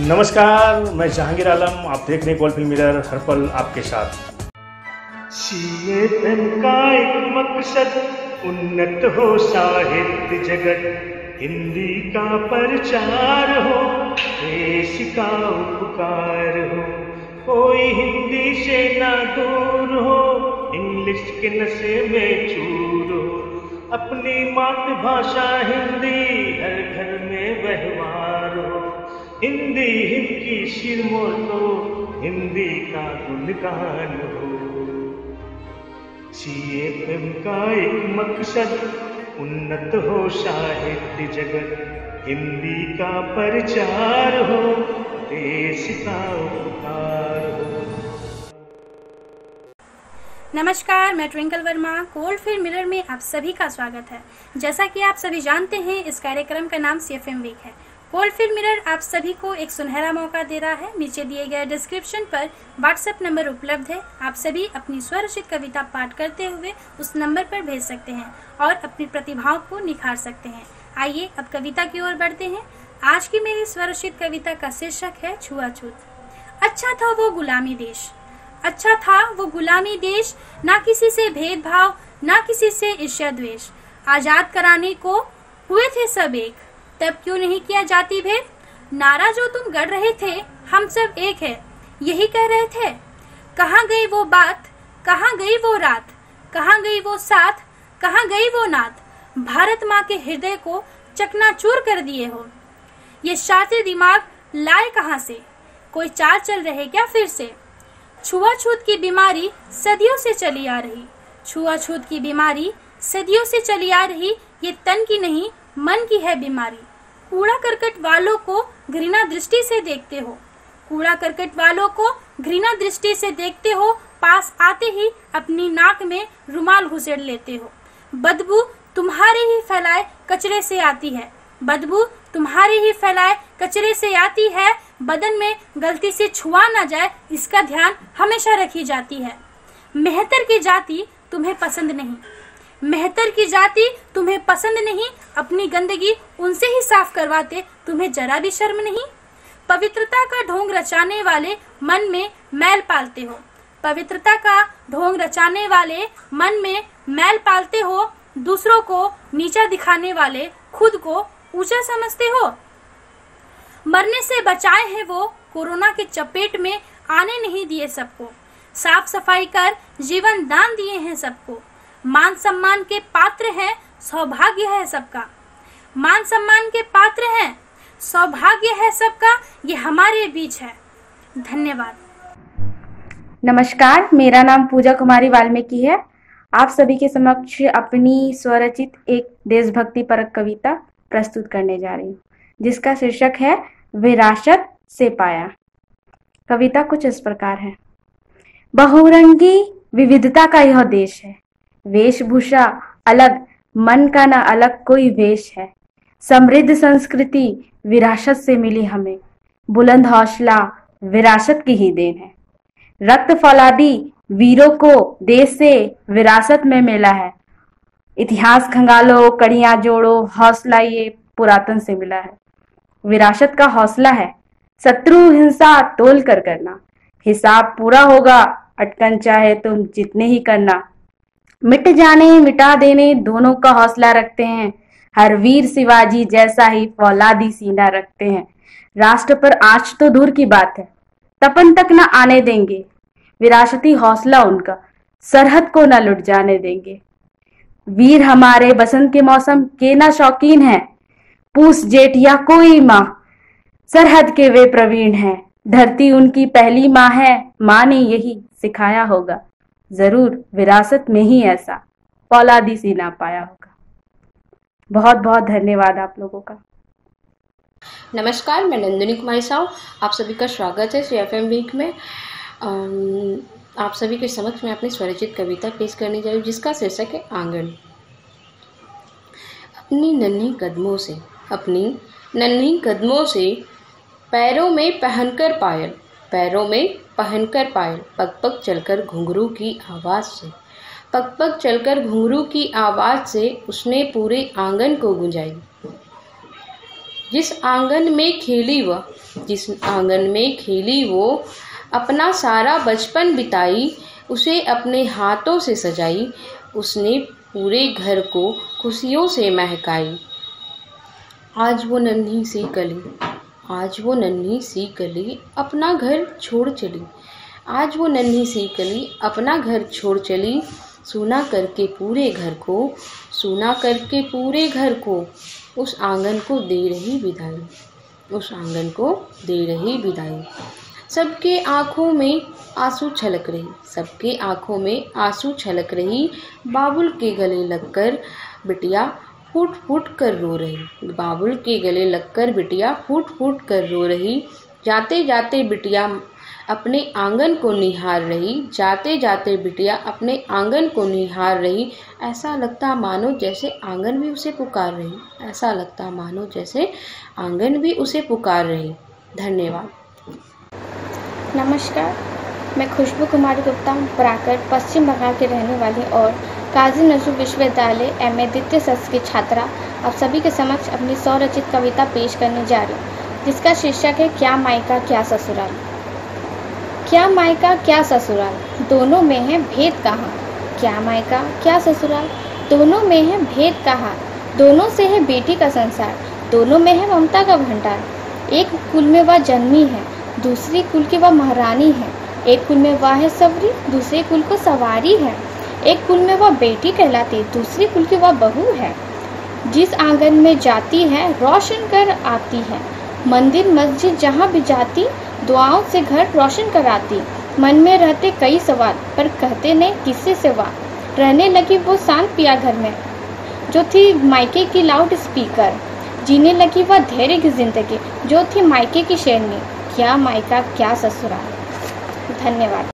नमस्कार, मैं जहांगीर आलम। आप देख रहे हैं गोल्ड फिल्म मिरर, हर पल आपके साथ। सीएम का एक मकसद उन्नत हो साहित्य जगत, हिंदी का प्रचार हो, देश का उपकार हो, कोई हिंदी से ना दूर हो, इंग्लिश के नशे में चूर हो, अपनी मातृभाषा हिंदी हर घर में व्यवहार हो, हिंदी हिंद की सिरमौर तो हिंदी का गुणगान हो। सीएम का एक मकसद उन्नत हो साहित्य जगत, हिंदी का प्रचार हो, देश का उपकार हो। नमस्कार, मैं Twinkle Verma. Gold Film Mirror में आप सभी का स्वागत है। जैसा कि आप सभी जानते हैं, इस कार्यक्रम का नाम सीएफएम वीक है। गोल्ड फिल्म मिरर आप सभी को एक सुनहरा मौका दे रहा है। नीचे दिए गए डिस्क्रिप्शन पर व्हाट्सएप नंबर उपलब्ध है। आप सभी अपनी स्वरचित कविता पाठ करते हुए उस नंबर पर भेज सकते हैं और अपनी प्रतिभाओं को निखार सकते हैं। आइए अब कविता की ओर बढ़ते हैं। आज की मेरी स्वरचित कविता का शीर्षक है छुआछूत। अच्छा था वो गुलामी देश, अच्छा था वो गुलामी देश, ना किसी से भेदभाव, ना किसी से ईर्ष्या द्वेष। आजाद कराने को हुए थे सब एक, तब क्यों नहीं किया जाति भेद। नारा जो तुम गढ़ रहे थे, हम सब एक है, यही कह रहे थे। कहाँ गई वो बात, कहाँ गई वो रात, कहाँ गई वो साथ, कहाँ गई वो नात। भारत माँ के हृदय को चकनाचूर कर दिए हो। ये शातिर दिमाग लाए कहाँ से, कोई चाल चल रहे क्या फिर से। छुआछूत की बीमारी सदियों से चली आ रही, छुआछूत की बीमारी सदियों से चली आ रही। ये तन की नहीं मन की है बीमारी। कूड़ा करकट वालों को घृणा दृष्टि से देखते हो, कूड़ा करकट वालों को घृणा दृष्टि से देखते हो। पास आते ही अपनी नाक में रुमाल घुसेड़ लेते हो। बदबू तुम्हारे ही फैलाए कचरे से आती है, बदबू तुम्हारे ही फैलाए कचरे से आती है। बदन में गलती से छुआ ना जाए, इसका ध्यान हमेशा रखी जाती है। मेहतर की जाति तुम्हें पसंद नहीं, मेहतर की जाति तुम्हें पसंद नहीं। अपनी गंदगी उनसे ही साफ करवाते तुम्हें जरा भी शर्म नहीं। पवित्रता का ढोंग रचाने वाले मन में मैल पालते हो, पवित्रता का ढोंग रचाने वाले मन में मैल पालते हो। दूसरों को नीचा दिखाने वाले खुद को ऊंचा समझते हो। मरने से बचाए हैं वो, कोरोना के चपेट में आने नहीं दिए सबको। साफ सफाई कर जीवन दान दिए हैं सबको। मान सम्मान के पात्र हैं, सौभाग्य है सबका। मान सम्मान के पात्र हैं, सौभाग्य है सबका। ये हमारे बीच है। धन्यवाद। नमस्कार, मेरा नाम पूजा कुमारी वाल्मीकि है। आप सभी के समक्ष अपनी स्वरचित एक देशभक्ति परक कविता प्रस्तुत करने जा रही हूँ, जिसका शीर्षक है विरासत से पाया। कविता कुछ इस प्रकार है। बहुरंगी विविधता का यह देश है, वेशभूषा अलग, मन का ना अलग कोई वेश है। समृद्ध संस्कृति विरासत से मिली हमें, बुलंद हौसला विरासत की ही देन है। रक्त फौलादी वीरों को देश से विरासत में मिला है। इतिहास खंगालो, कड़ियां जोड़ो, हौसला ये पुरातन से मिला है। विरासत का हौसला है शत्रु हिंसा तोल कर करना। हिसाब पूरा होगा, अटकन चाहे तुम जितने ही करना। मिट जाने मिटा देने दोनों का हौसला रखते हैं। हर वीर शिवाजी जैसा ही फौलादी सीना रखते हैं। राष्ट्र पर आँच तो दूर की बात है, तपन तक न आने देंगे। विरासती हौसला उनका, सरहद को न लुट जाने देंगे। वीर हमारे बसंत के मौसम के ना शौकीन हैं। पूस जेठ या कोई माह सरहद के वे प्रवीण हैं। धरती उनकी पहली माँ है, माँ ने यही सिखाया होगा। जरूर विरासत में ही ऐसा फौलादी सीना पाया होगा। बहुत बहुत धन्यवाद आप लोगों का। नमस्कार, मैं नंदिनी कुमारी साहू। आप सभी का स्वागत है सीएफएम वीक में। आप सभी के समक्ष मैं अपनी स्वरचित कविता पेश करने जा रही हूँ, जिसका शीर्षक है आंगन। अपनी नन्ही कदमों से पैरों में पहनकर पायल, पैरों में पहनकर पायल, पग पग चलकर घुंघरू की आवाज़ से, पग पग चलकर घुंघरू की आवाज़ से उसने पूरे आंगन को गुंजाई। जिस आंगन में खेली वो अपना सारा बचपन बिताई, उसे अपने हाथों से सजाई, उसने पूरे घर को खुशियों से महकाई। आज वो नन्ही सी कली अपना घर छोड़ चली, आज वो नन्ही सी कली अपना घर छोड़ चली, सूना करके पूरे घर को उस आंगन को दे रही विदाई। सबके आँखों में आंसू छलक रही, बाबुल के गले लगकर बिटिया फूट फूट कर रो रही। जाते जाते बिटिया अपने आंगन को निहार रही, ऐसा लगता मानो जैसे आंगन भी उसे पुकार रही। धन्यवाद। नमस्कार, मैं खुशबू कुमारी गुप्ता पराकर पश्चिम बंगाल के रहने वाली और काजी नजरुल विश्वविद्यालय MA द्वितीय सत्र की छात्रा आप सभी के समक्ष अपनी स्वरचित कविता पेश करने जा रही हूँ, जिसका शीर्षक है क्या मायका क्या ससुराल। क्या मायका क्या ससुराल, दोनों में है भेद कहाँ। क्या मायका क्या ससुराल, दोनों में है भेद कहाँ। दोनों से है बेटी का संसार, दोनों में है ममता का भंडार। एक कुल में वह जन्मी है, दूसरी कुल की वह महारानी है। एक कुल में वह है सवरी, दूसरे कुल को सवारी है। एक कुल में वह बेटी कहलाती, दूसरी कुल की वह बहू है। जिस आंगन में जाती है रोशन कर आती है, मंदिर मस्जिद जहाँ भी जाती दुआओं से घर रोशन कराती। मन में रहते कई सवाल पर कहते नहीं किससे सिवा, रहने लगी वो शांत पिया घर में जो थी मायके की लाउड स्पीकर। जीने लगी वह धैर्य की जिंदगी जो थी मायके की शेरनी। क्या मायका क्या ससुराल। धन्यवाद।